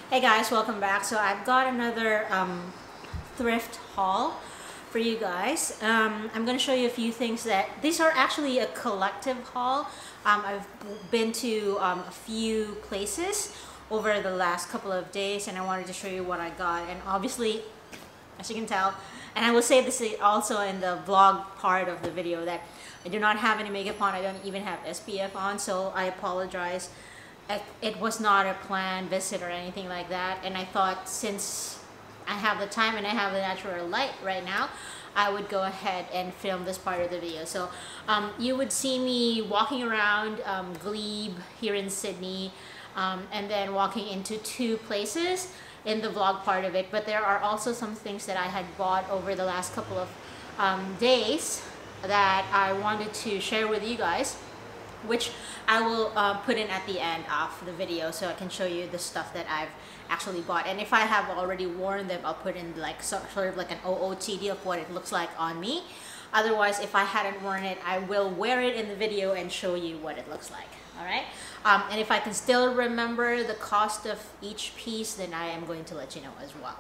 Hey guys, welcome back. So I've got another thrift haul for you guys. I'm going to show you a few things that these are actually a collective haul. I've been to a few places over the last couple of days and I wanted to show you what I got, and obviously, as you can tell, and I will say this also in the vlog part of the video, that I do not have any makeup on. I don't even have SPF on, so I apologize. It was not a planned visit or anything like that, and I thought since I have the time and I have the natural light right now, I would go ahead and film this part of the video. So you would see me walking around Glebe here in Sydney, and then walking into two places in the vlog part of it. But there are also some things that I had bought over the last couple of days that I wanted to share with you guys, which I will put in at the end of the video so I can show you the stuff that I've actually bought. And if I have already worn them, I'll put in like sort of like an OOTD of what it looks like on me. Otherwise, if I hadn't worn it, I will wear it in the video and show you what it looks like. Alright? And if I can still remember the cost of each piece, then I am going to let you know as well.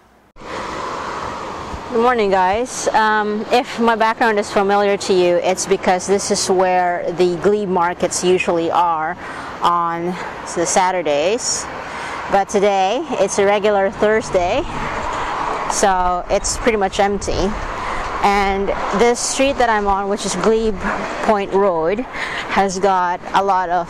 Good morning, guys. If my background is familiar to you, it's because this is where the Glebe markets usually are on the Saturdays. But today, it's a regular Thursday, so it's pretty much empty. And this street that I'm on, which is Glebe Point Road, has got a lot of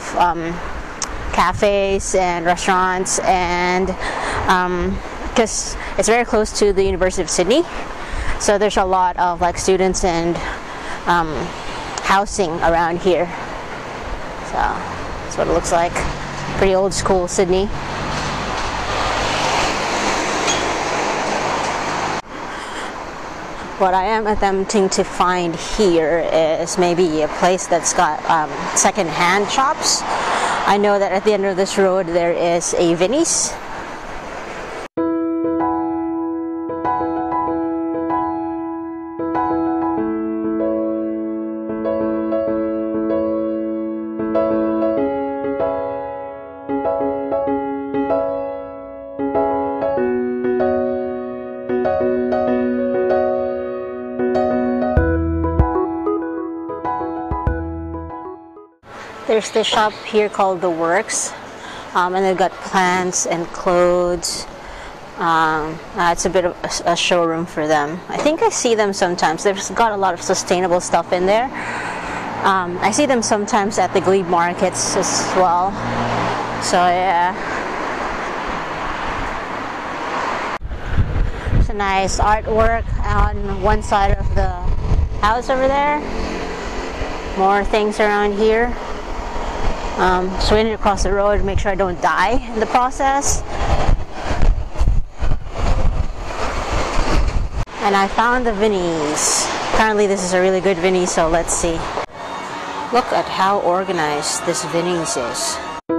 cafes and restaurants, and because it's very close to the University of Sydney, so there's a lot of like students and housing around here. So that's what it looks like. Pretty old school Sydney. What I am attempting to find here is maybe a place that's got second-hand shops. I know that at the end of this road there is a Vinnie's. There's this shop here called The Works, and they've got plants and clothes. It's a bit of a showroom for them. I think I see them sometimes. They've got a lot of sustainable stuff in there. I see them sometimes at the Glebe markets as well. So yeah. It's a nice artwork on one side of the house over there. More things around here. Swinging across the road to make sure I don't die in the process. And I found the Vinnie's. Apparently this is a really good Vinnie's, so let's see. Look at how organized this Vinnie's is.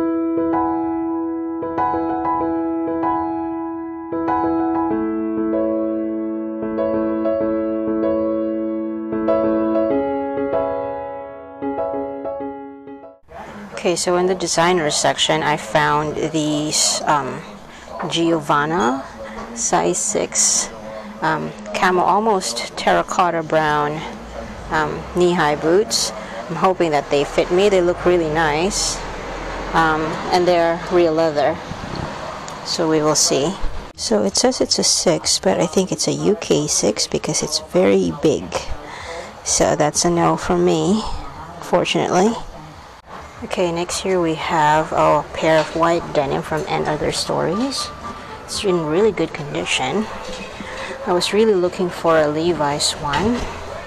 Okay, so in the designer section, I found these Giovanna size 6 camo, almost terracotta brown knee-high boots. I'm hoping that they fit me. They look really nice, and they're real leather, so we will see. So it says it's a 6, but I think it's a UK 6 because it's very big. So that's a no for me, fortunately. Okay, next here we have a pair of white denim from And Other Stories. It's in really good condition. I was really looking for a Levi's one.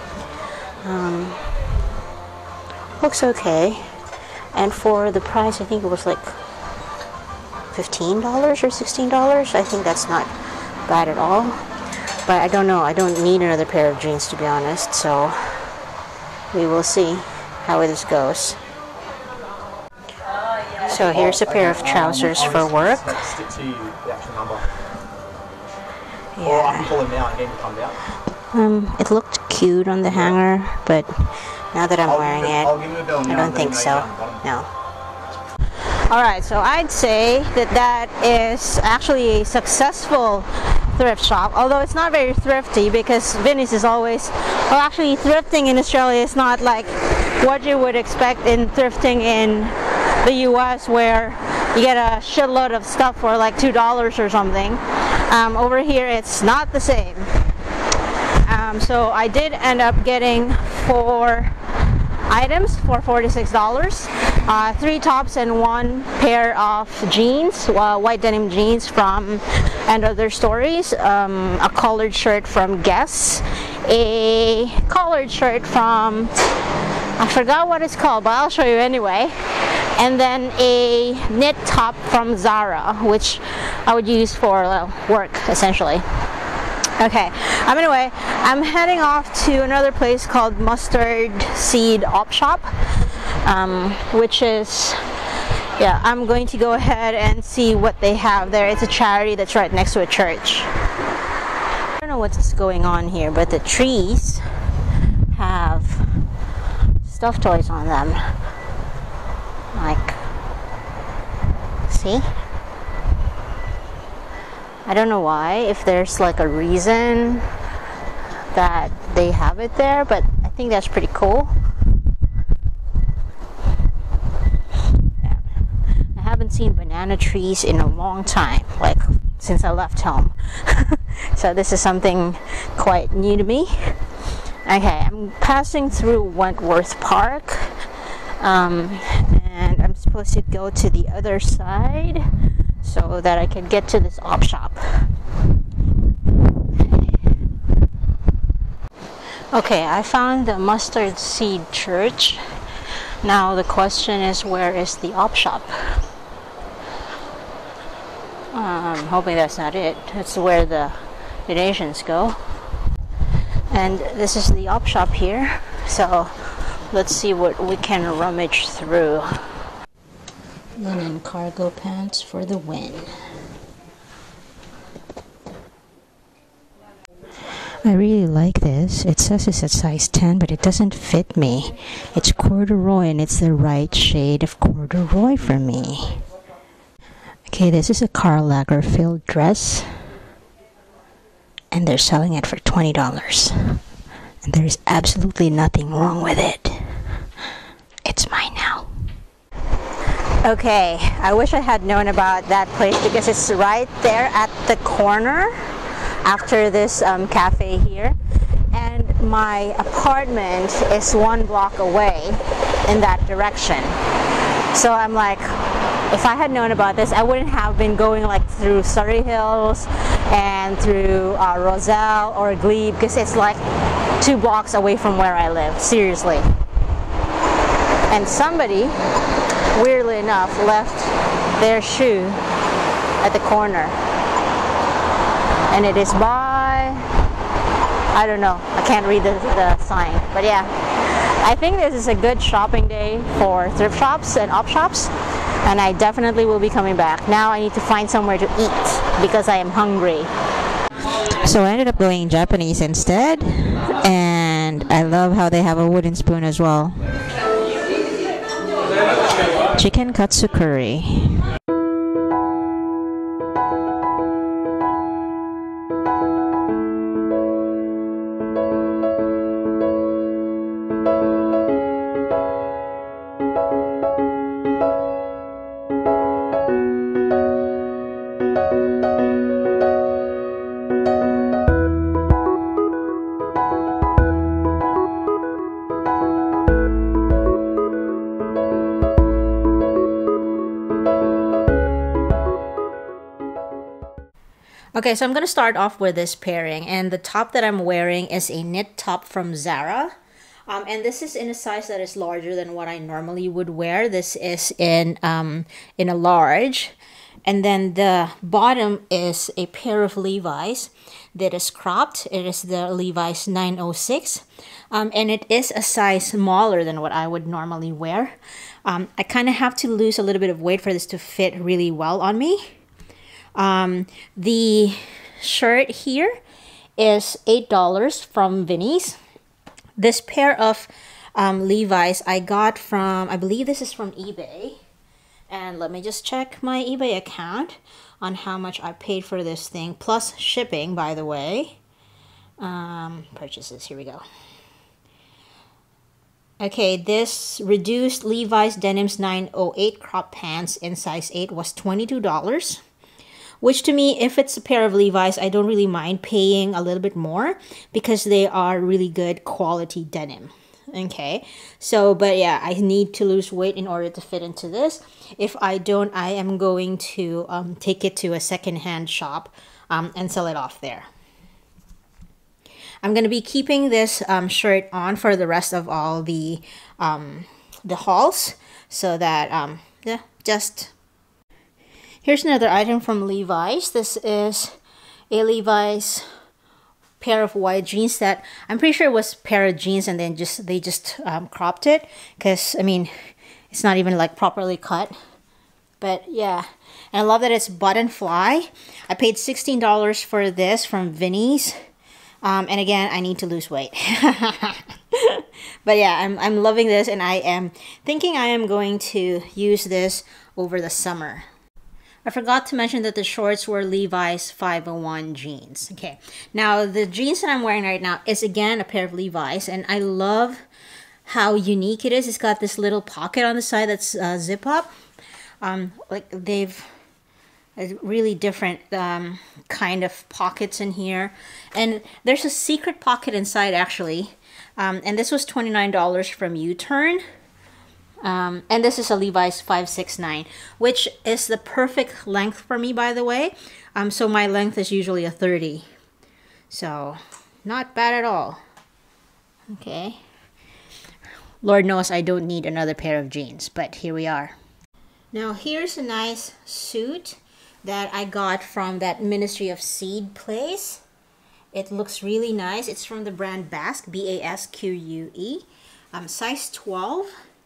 Looks okay. And for the price, I think it was like $15 or $16. I think that's not bad at all. But I don't know. I don't need another pair of jeans, to be honest. So we will see how this goes. So here's a pair of trousers for work. Yeah. It looked cute on the hanger, but now that I'm wearing it, I don't think so. No. Alright, so I'd say that that is actually a successful thrift shop, although it's not very thrifty because Vinny's is always, well, actually thrifting in Australia is not like what you would expect in thrifting in the US, where you get a shitload of stuff for like $2 or something. Over here it's not the same. So I did end up getting 4 items for $46, 3 tops and 1 pair of jeans, white denim jeans from And Other Stories, a collared shirt from Guess, a collared shirt from, I forgot what it's called, but I'll show you anyway, and then a knit top from Zara, which I would use for work essentially. Okay, anyway, I'm heading off to another place called Mustard Seed Op Shop, which is, yeah, I'm going to go ahead and see what they have there. It's a charity that's right next to a church. I don't know what's going on here, but the trees have stuffed toys on them. Like, see? I don't know why, if there's like a reason that they have it there, but I think that's pretty cool. Yeah. I haven't seen banana trees in a long time, like since I left home. So this is something quite new to me. Okay, I'm passing through Wentworth Park, and I'm supposed to go to the other side so that I can get to this op shop. Okay, I found the Mustard Seed Church. Now the question is, where is the op shop? I'm hoping that's not it. That's where the donations go. And this is the op shop here. So let's see what we can rummage through. Linen cargo pants for the win. I really like this. It says it's a size 10, but it doesn't fit me. It's corduroy and it's the right shade of corduroy for me. Okay, this is a Karl Lagerfeld dress, and they're selling it for $20. And there's absolutely nothing wrong with it. It's mine now. Okay, I wish I had known about that place because it's right there at the corner after this cafe here, and my apartment is 1 block away in that direction. So I'm like, if I had known about this, I wouldn't have been going like through Surrey Hills and through Roselle or Glebe, because it's like 2 blocks away from where I live, seriously. And somebody, weirdly enough, left their shoe at the corner, and it is by, I don't know, I can't read the sign, but yeah, I think this is a good shopping day for thrift shops and op shops, and I definitely will be coming back. Now I need to find somewhere to eat because I am hungry. So I ended up going Japanese instead, and I love how they have a wooden spoon as well. Chicken katsu curry. Okay, so I'm going to start off with this pairing, and the top that I'm wearing is a knit top from Zara, and this is in a size that is larger than what I normally would wear. This is in a large, and then the bottom is a pair of Levi's that is cropped. It is the Levi's 906, and it is a size smaller than what I would normally wear. I kind of have to lose a little bit of weight for this to fit really well on me. The shirt here is $8 from Vinny's. This pair of Levi's I got from, I believe this is from eBay. And let me just check my eBay account on how much I paid for this thing, plus shipping, by the way. Purchases, here we go. Okay, this reduced Levi's Denims 908 crop pants in size 8 was $22. Which to me, if it's a pair of Levi's, I don't really mind paying a little bit more because they are really good quality denim. Okay, so, but yeah, I need to lose weight in order to fit into this. If I don't, I am going to take it to a secondhand shop and sell it off there. I'm going to be keeping this shirt on for the rest of all the hauls, so that, yeah, just... Here's another item from Levi's. This is a Levi's pair of white jeans that I'm pretty sure it was a pair of jeans, and then they just cropped it, because I mean it's not even like properly cut. But yeah, and I love that it's button fly. I paid $16 for this from Vinnie's, and again, I need to lose weight. But yeah, I'm loving this, and I am thinking I am going to use this over the summer. I forgot to mention that the shorts were Levi's 501 jeans. Okay, now the jeans that I'm wearing right now is again a pair of Levi's, and I love how unique it is. It's got this little pocket on the side that's zip up. Like they've a really different kind of pockets in here, and there's a secret pocket inside actually. And this was $29 from U-Turn. And this is a Levi's 569, which is the perfect length for me, by the way. So my length is usually a 30. So, not bad at all. Okay. Lord knows I don't need another pair of jeans, but here we are. Now, here's a nice suit that I got from that Ministry of Seed place. It looks really nice. It's from the brand Basque, B-A-S-Q-U-E. Size 12.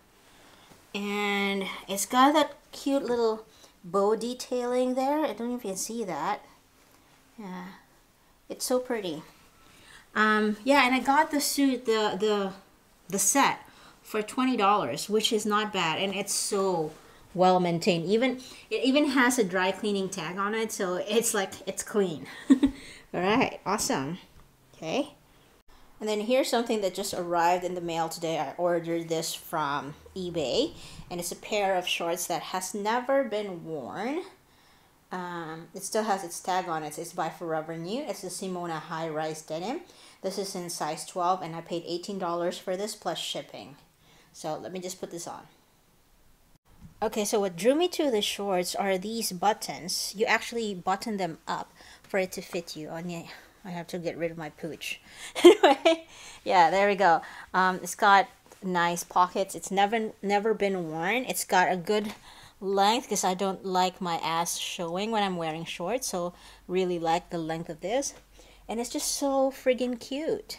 And it's got that cute little bow detailing there. I don't know if you can see that. Yeah, it's so pretty. Yeah, and I got the suit, the set for $20, which is not bad, and it's so well maintained. It even has a dry cleaning tag on it, so it's like it's clean. All right, awesome. Okay. And then here's something that just arrived in the mail today. I ordered this from eBay, and it's a pair of shorts that has never been worn. It still has its tag on it. It's by Forever New. It's the Simona High Rise Denim. This is in size 12, and I paid $18 for this plus shipping. So let me just put this on. Okay, so what drew me to the shorts are these buttons. You actually button them up for it to fit you. On yeah. I have to get rid of my pooch. Anyway, yeah, there we go. It's got nice pockets. It's never been worn. It's got a good length because I don't like my ass showing when I'm wearing shorts. So really like the length of this. And it's just so friggin' cute.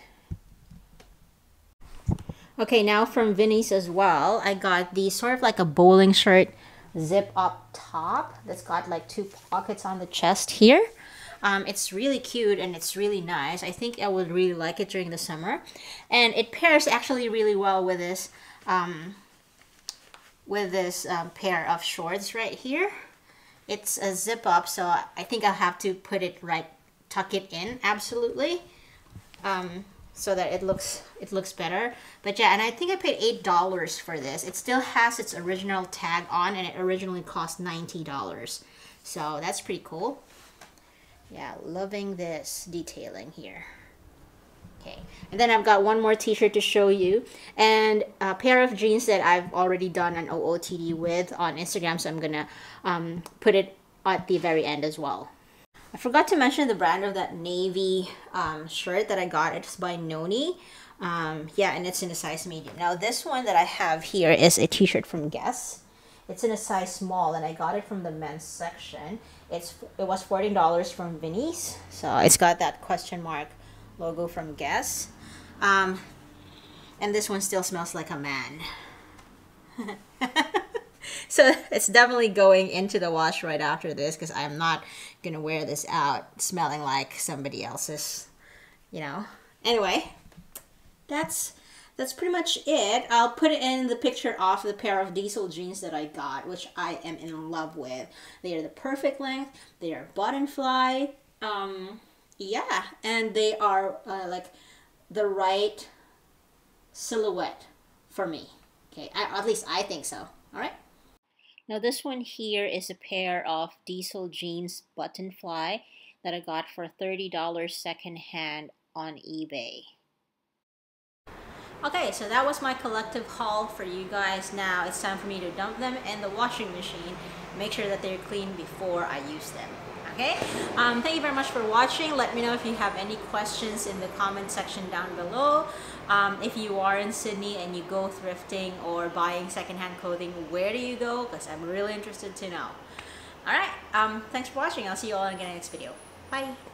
Okay, now from Vinnie's as well, I got the sort of like a bowling shirt zip up top that's got like 2 pockets on the chest here. It's really cute and it's really nice. I think I would really like it during the summer, and it pairs actually really well with this pair of shorts right here. It's a zip up, so I think I'll have to put it right, tuck it in absolutely, so that it looks better. But yeah, and I think I paid $8 for this. It still has its original tag on, and it originally cost $90, so that's pretty cool. Yeah, loving this detailing here. Okay, and then I've got one more t-shirt to show you, and a pair of jeans that I've already done an OOTD with on Instagram, so I'm gonna put it at the very end as well. I forgot to mention the brand of that navy shirt that I got. It's by Noni. Yeah, and it's in a size medium. Now this one that I have here is a t-shirt from Guess. It's in a size small, and I got it from the men's section. It was $14 from Vinnie's, so it's got that question mark logo from Guess. And this one still smells like a man. So it's definitely going into the wash right after this, because I'm not gonna wear this out smelling like somebody else's, you know. Anyway, that's that's pretty much it. I'll put it in the picture of the pair of diesel jeans that I got, which I am in love with. They are the perfect length. They are button fly. Yeah, and they are like the right silhouette for me. Okay, at least I think so. All right. Now this one here is a pair of diesel jeans button fly that I got for $30 secondhand on eBay. Okay, so that was my collective haul for you guys. Now it's time for me to dump them in the washing machine. Make sure that they're clean before I use them. Okay, thank you very much for watching. Let me know if you have any questions in the comment section down below. If you are in Sydney and you go thrifting or buying secondhand clothing, where do you go? Because I'm really interested to know. Alright, thanks for watching. I'll see you all again in the next video. Bye!